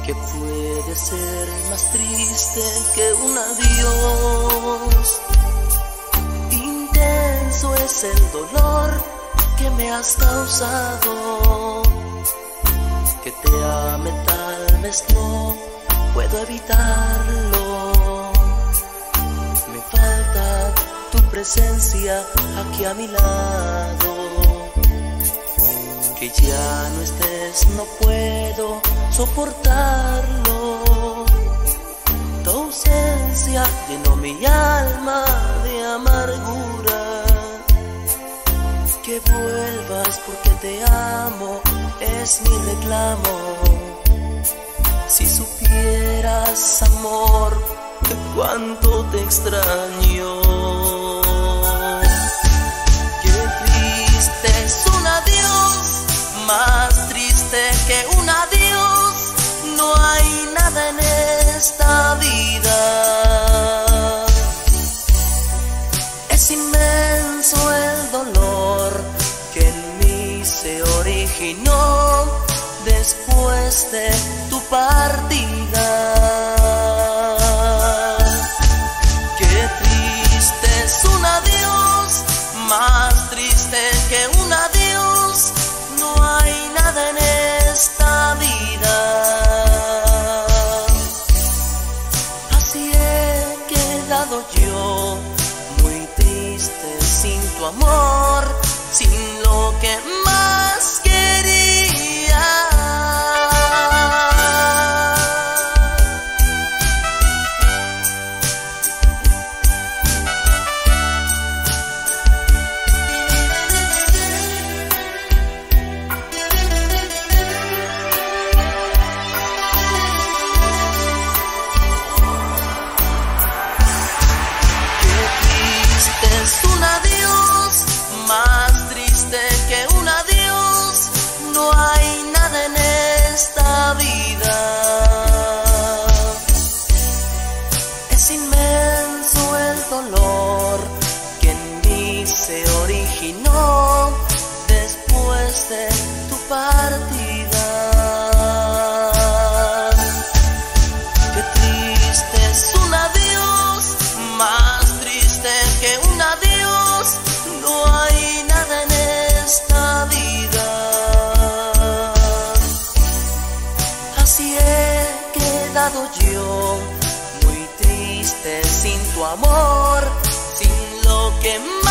¿Qué puede ser más triste que un adiós? Intenso es el dolor que me has causado. Que te ame tal vez no puedo evitarlo. Me falta tu presencia aquí a mi lado. Que ya no estés, no puedo soportarlo. Tu ausencia llenó mi alma de amargura. Que vuelvas porque te amo es mi reclamo. Si supieras, amor, que cuánto te extraño. Qué triste es un adiós, más triste que un adiós. No hay nada en esta vida. Es inmenso el dolor que en mí se originó después de tu partida. Qué triste es un adiós, más triste que un adiós. No hay nada en esta vida. Así he quedado yo, muy triste sin tu amor, sin lo que más quería. Es un adiós, más triste que un adiós. No hay nada en esta vida. Es inmenso el dolor que en mí se originó después de tu partida. Qué triste es un adiós, más que un adiós. No hay nada en esta vida. Así he quedado yo, muy triste sin tu amor, sin lo que